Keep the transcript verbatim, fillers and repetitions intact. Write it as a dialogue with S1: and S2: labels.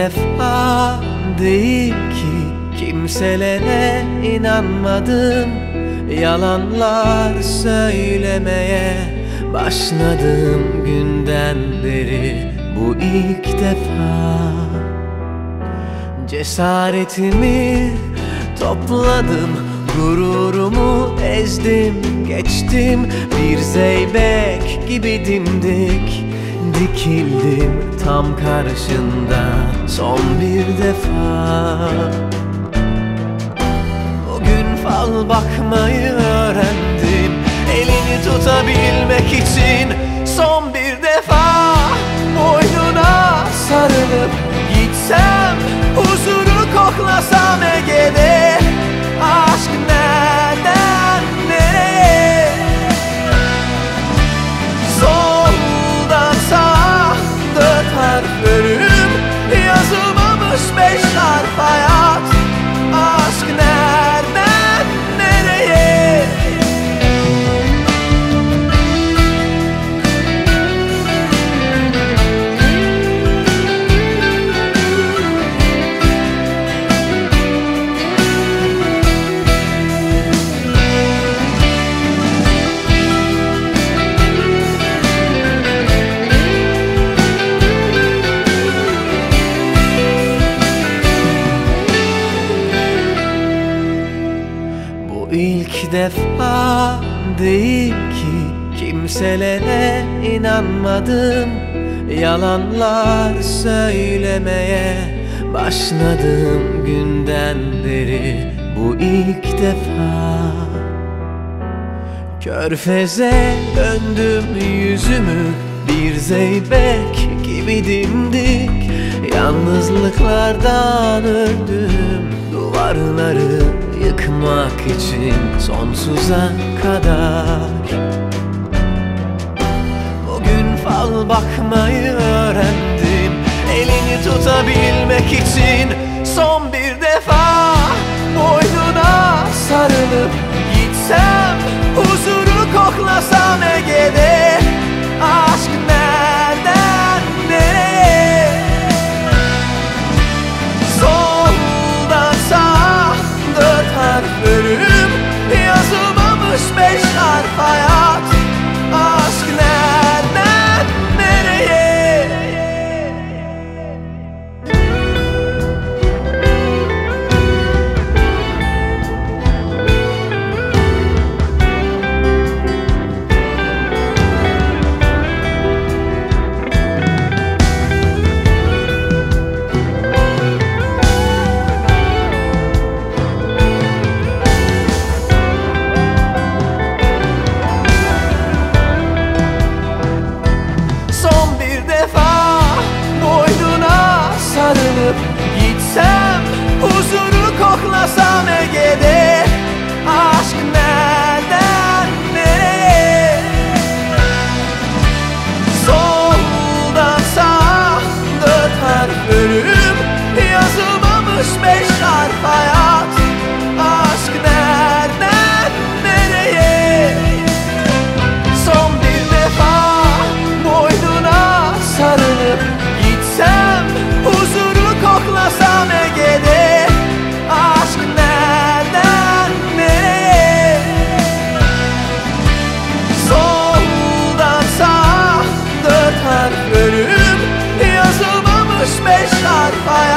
S1: defa değil ki kimselere inanmadım. Yalanlar söylemeye başladığım günden beri bu ilk defa. Cesaretimi topladım, gururumu ezdim, geçtim. Bir zeybek gibi dimdik dikildim tam karşında son bir defa. Bugün fal bakmayı öğrendim, elini tutabilmek için son bir defa. Boynuna sarılıp gitsem, huzuru koklasam Ege'de. Aşk nereden nereye? Soldan sağa dört harf bölüm, yazılmamış beş harf hayat. Aşk nereden nereye? İlk defa değil ki kimselere inanmadım. Yalanlar söylemeye başladığım günden beri bu ilk defa. Körfeze döndüm yüzümü, bir zeybek gibi dimdik. Yalnızlıklardan öldüm, duvarları yıkmak için sonsuza kadar. Bugün fal bakmayı öğrendim, elini tutabilmek için son bir defa. Boynuna sarılıp gitsem, huzuru koklasam Ege'de. Aşk nereden nereye? Soldan sağa dört harf bölüm, yazılmamış beş harf hayat. Aşk nereden nereye? Sarılıp gitsem, huzuru koklasam Ege'de. Aşk nereden nereye? Soldan sağa dört harf bölüm, yazılmamış beş harf hayat. Aşk nereden nereye? Son bir defa boynuna sarılıp gitsem, huzuru koklasam Ege'de. Aşk nereden nereye? Soldan sağa dört harf bölüm, yazılmamış beş harf hayat.